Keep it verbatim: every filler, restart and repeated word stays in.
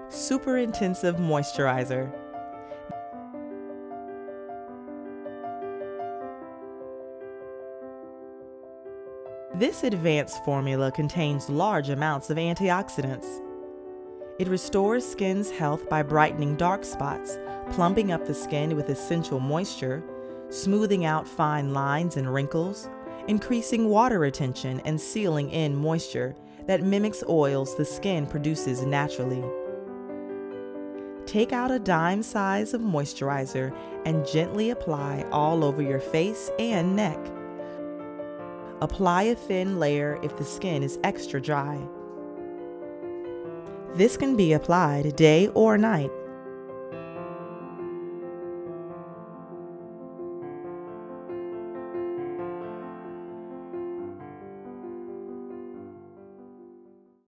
Super Intensive Moisturizer. This advanced formula contains large amounts of antioxidants. It restores skin's health by brightening dark spots, plumping up the skin with essential moisture, smoothing out fine lines and wrinkles, increasing water retention and sealing in moisture that mimics oils the skin produces naturally. Take out a dime size of moisturizer and gently apply all over your face and neck. Apply a thin layer if the skin is extra dry. This can be applied day or night.